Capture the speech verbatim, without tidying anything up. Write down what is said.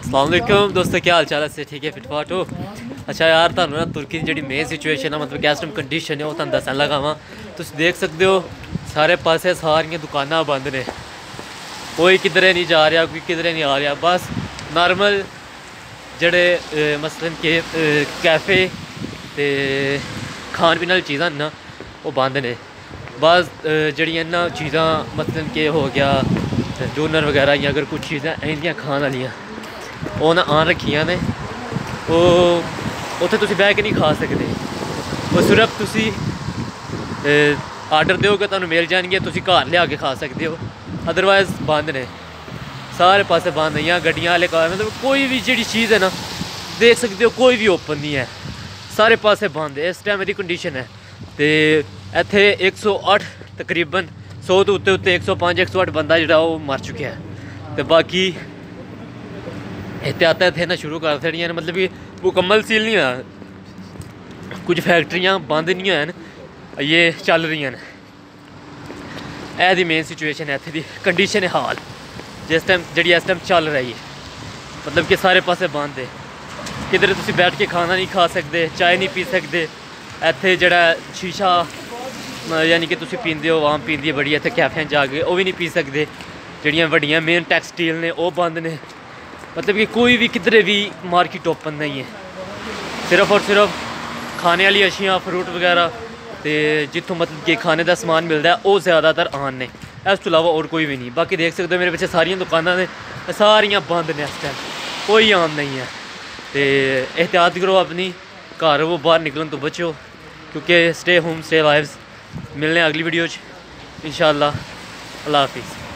अस्सलाम वालेकुम दोस्तों, क्या हाल चाल है? ठीक है, फिटफाट हो? अच्छा यार, तुहानू ना तुर्की दी जी मेन सिचुएशन है, मतलब इस टाइम कंडीशन है, वो तुहानू दसन लगा वा। तुम देख सकते हो सारे पासे सारियां दुकानां बंद ने, कोई किधरे नहीं जा रहा, कोई किधरे नहीं आ रहा। बस नॉर्मल जड़े मसलन के कैफे ते खान पीने वाली चीज़ां ना वो बंद ने। बस जड़ियां ना चीज़ां मसलन के हो गया डोनर वगैरह या अगर कुछ चीज़ां इंदियां खान वालियां वो ना आन रखियां ने, वो उत्थे तुसीं बैठ के नहीं खा सकते। वो सिर्फ तुसी आर्डर दोगे तुहानू मिल जाएंगे, तुसीं घर लिया के खा सकते हो, अदरवाइज बंद ने सारे पासे बंद है। या गड्डियां वाले कार मतलब कोई भी जी चीज़ है ना देख सकते हो, कोई भी ओपन नहीं है, सारे पासे बंद है। इस टाइम मेरी कंडीशन है तो इत्थे एक सौ अठ तकरीबन सौ तो उत्ते उत्ते एक सौ पाँच एक सौ अठ बंदा जो वो मर चुका है। तो बाकी एहतियात इत्थे ना शुरू कर छड़ियां, मतलब कि मुकम्मल सील नहीं हुआ, कुछ फैक्ट्रियां बंद नहीं हैं, ये चल रही हैं। यह दी मेन सिचुएशन है इत्थे दी कंडीशन है हाल जिस टाइम जी इस टाइम चल रही है, मतलब कि सारे पासे बंद है। किधर तुम बैठ के खाना नहीं खा सकते, चाय नहीं पी सकते। इत्थे जड़ा शीशा यानी कि तुम पींदे हो आम पींदी बड़ी इत्थे कैफे जाके वो भी नहीं पी सकते। जड़ियाँ वड्डियां मेन टैक्सटाइल ने वो बंद ने, मतलब कि कोई भी किधरे भी मार्केट ओपन नहीं है। सिर्फ और सिर्फ खाने वाली अशियाँ फ्रूट वगैरह तो जितों मतलब कि खाने का समान मिलता है वो ज़्यादातर आन ने, इस तो अलावा और कोई भी नहीं। बाकी देख सकते हो मेरे पीछे सारियां दुकानां ने सारियां बंद ने, इस टाइम कोई आम नहीं है। तो एहतियात करो अपनी, घर वो बाहर निकलन तो बचो, क्योंकि स्टे होम स्टे लाइव्स। मिलने अगली वीडियो इंशाअल्लाह। अल्लाह हाफिज़।